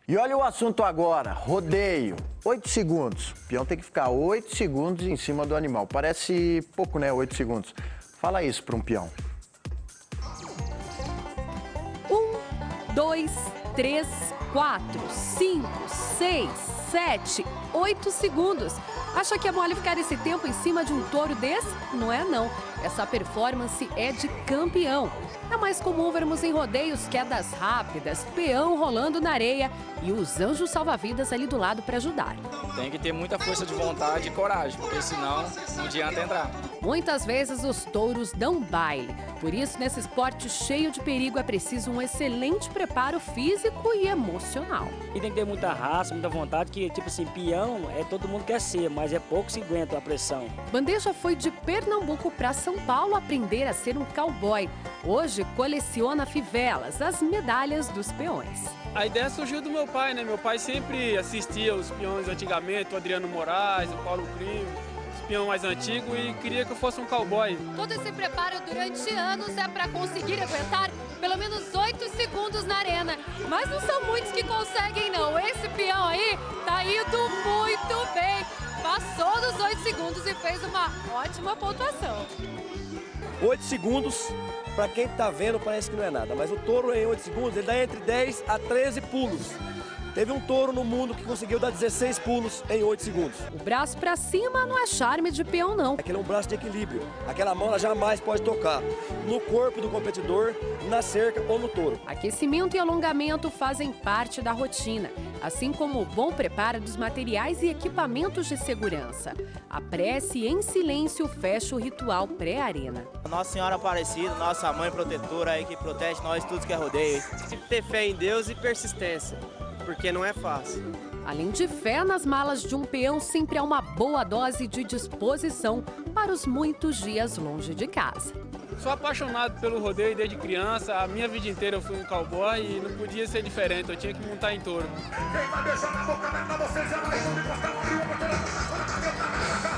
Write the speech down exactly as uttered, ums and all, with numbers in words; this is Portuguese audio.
E olha o assunto agora, rodeio. Oito segundos. O peão tem que ficar oito segundos em cima do animal. Parece pouco, né? Oito segundos. Fala isso para um peão. Um, dois, três, quatro, cinco, seis, sete, oito segundos. Acha que é mole ficar esse tempo em cima de um touro desse? Não é não. Essa performance é de campeão. É mais comum vermos em rodeios quedas rápidas, peão rolando na areia e os anjos salva-vidas ali do lado para ajudar. Tem que ter muita força de vontade e coragem, porque senão não adianta entrar. Muitas vezes os touros dão baile. Por isso, nesse esporte cheio de perigo, é preciso um excelente preparo físico e emocional. E tem que ter muita raça, muita vontade, que tipo assim, peão é todo mundo quer ser, mas é pouco se aguenta a pressão. Bandeja foi de Pernambuco para São Paulo aprender a ser um cowboy. Hoje coleciona fivelas, as medalhas dos peões. A ideia surgiu do meu pai, né? Meu pai sempre assistia os peões antigamente, o Adriano Moraes, o Paulo Crime, os peões mais antigos, e queria que eu fosse um cowboy. Todo esse preparo durante anos é para conseguir aguentar pelo menos oito segundos na arena. Mas não são muitos que conseguem, não. Esse peão aí tá indo muito bem. Passou dos oito segundos e fez uma ótima pontuação. oito segundos, para quem está vendo, parece que não é nada, mas o touro em oito segundos, ele dá entre dez a treze pulos. Teve um touro no mundo que conseguiu dar dezesseis pulos em oito segundos. O braço para cima não é charme de peão, não. Aquele é um braço de equilíbrio. Aquela mão ela jamais pode tocar no corpo do competidor, na cerca ou no touro. Aquecimento e alongamento fazem parte da rotina, assim como o bom preparo dos materiais e equipamentos de segurança. A prece em silêncio fecha o ritual pré-arena. Nossa Senhora Aparecida, nossa mãe protetora aí que protege nós tudo que é rodeio. Tem que ter fé em Deus e persistência, porque não é fácil. Além de fé nas malas de um peão, sempre há uma boa dose de disposição para os muitos dias longe de casa. Sou apaixonado pelo rodeio desde criança. A minha vida inteira eu fui um cowboy e não podia ser diferente, eu tinha que montar em touro.